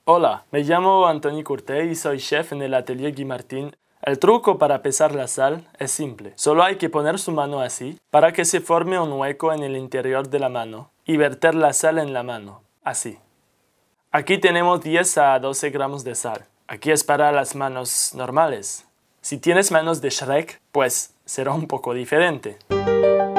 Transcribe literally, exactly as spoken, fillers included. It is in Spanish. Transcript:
Hola, me llamo Antoni Curté y soy chef en el Atelier Guy Martin. El truco para pesar la sal es simple. Solo hay que poner su mano así para que se forme un hueco en el interior de la mano y verter la sal en la mano, así. Aquí tenemos diez a doce gramos de sal. Aquí es para las manos normales. Si tienes manos de Shrek, pues será un poco diferente.